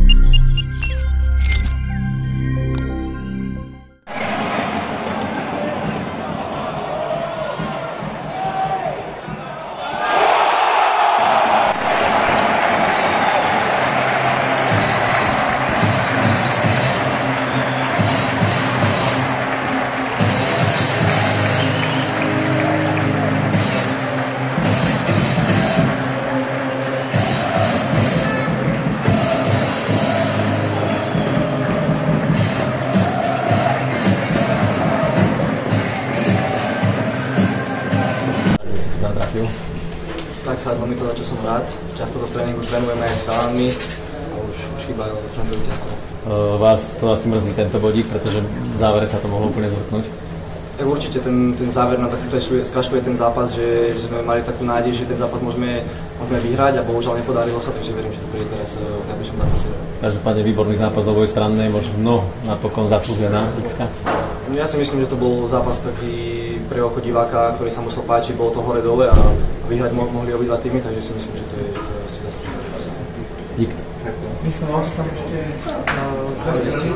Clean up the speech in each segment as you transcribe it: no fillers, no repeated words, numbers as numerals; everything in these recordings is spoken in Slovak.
Tak sadlo mi to, za čo som rád. Často to v tréningu trénujeme aj s chalánmi a už chýba len to víťazstvo. Vás to asi mrzí tento bodík, pretože v závere sa to mohlo úplne zvrtnúť? Tak určite ten záver nám tak skrašľuje ten zápas, že sme mali takú nádej, že ten zápas môžeme vyhrať a bohužiaľ nepodarilo sa, takže verím, že to príde teraz v najbližšom zápase. Každopádne výborný zápas z oboj strany, možno napokon zaslúžená X-ka. Ja si myslím, že to bol zápas taký pre oko diváka, ktorý sa musel páčiť, bolo to hore-dole a vyhrať mohli obidva týmy, takže si myslím, že to je asi zaslúžené. Dík. Myslím, že tam ešte presne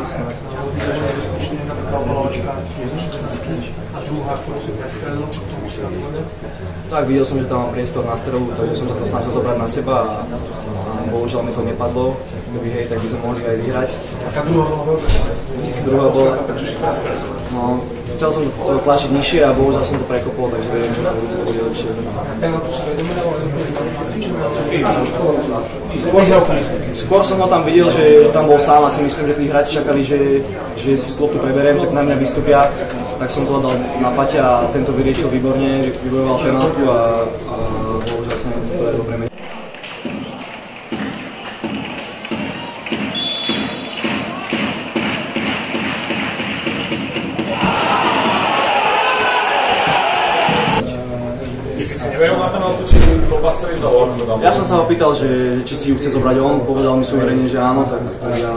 balovačka a druhá, ktorú si prestrelil, ktorú si napovedal? Tak, videl som, že tam mám priestor na streľu, takže som sa to snažil zobrať na seba a bohužiaľ mi to nepadlo. Keby hej, tak by sme mohli aj vyhrať. Taká druhá bola? No, chcel som to tlačiť nižšie a bohužiaľ som to prekopol, takže verím, že na budúce to bude lepšie. Skôr som ho tam videl, že tam bol sám a si myslím, že tí hráči čakali, že si loptu preberiem, že na mňa vystúpia, tak som to dal na Paťa a tento vyriešil výborne, že vybojoval penáltu a bohužiaľ som to dobre menil. Ja som sa ho pýtal, že či si ju chce zobrať on, povedal mi súverene, že áno, tak ja...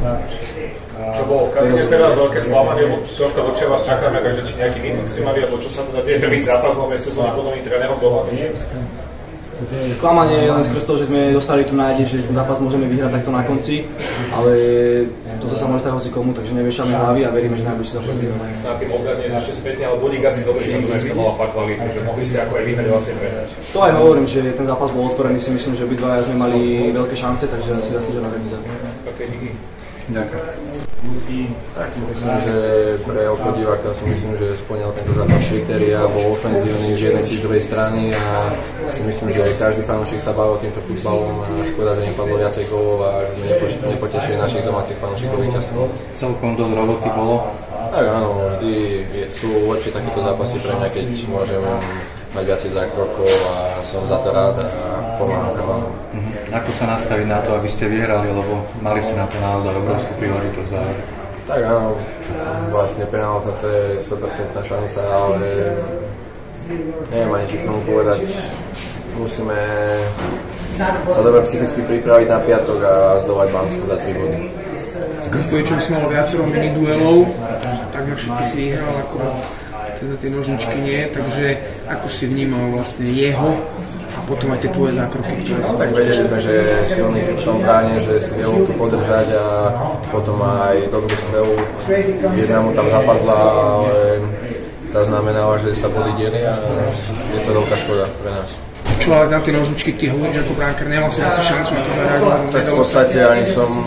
Čo bolo v Kadine teraz veľké sklamanie, lebo troška dlhšie vás čakáme, takže či nejaký meeting ste mali, alebo čo sa teda deje prvý zápas nové sezóny pod novým trénerom dohľadne? Sklamanie je len skrz toho, že sme dostali tu nádej, že ten zápas môžeme vyhrať takto na konci, ale toto sa môže stať hocikomu, takže neviešame hlavy a veríme, že najbližší zápas vyhráme. Sa na tým obľadne ešte spätne, ale bodík asi dobrý, že Dunajská mala fakt kvalitu, že mohli ste ako aj vyhrať vlastne prehrať. To aj hovorím, že ten zápas bol otvorený, si myslím, že obidvaja sme mali veľké šance, takže asi zaslúžená remíza. Okay, díky. Ďakujem. Tak si myslím, že pre oko diváka si myslím, že splňal tento zápas kritéria, bol ofenzívny z jednej či z druhej strany a si myslím, že každý fanúšik sa bavil týmto futbalom a škoda, že nepadlo viacej gólov a že sme nepotešili našich domácich fanúšikov víťazstvom. Celkom dosť roboty bolo. Tak áno, vždy sú lepšie takéto zápasy pre mňa, keď môžem mať viacej zákrokov a som za to rád a pomáham chalanom. Ako sa nastaviť na to, aby ste vyhrali, lebo mali ste na to naozaj obrovskú príležitosť v závere? Tak áno, vlastne penálta to je 100% šanca, ale neviem ani či k tomu povedať. Musíme sa dobre psychicky pripraviť na piatok a zdolať Bansku za 3 body. S Krstovičom si mal viacero mini duelov, takmer všetky si vyhral, akorát teda tie nožničky nie, takže ako si vnímal vlastne jeho a potom aj tie tvoje zákroky, ktoré sa... Tak vedeli sme, že je silný v tom bráne, že si vie tu podržať a potom aj dobrú strelu. Jedna mu tam zapadla, ale tá znamenala, že sa body dieli a je to veľká škoda pre nás. Čo ale tam tie nožničky, ty hovoríš ako bránkar, nemal si asi šancu na to zareagovať? Tak v podstate ani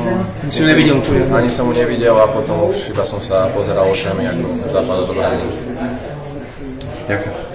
som ho nevidel a potom už iba som sa pozeral očami, ako zapadol do brány. Ďakujem.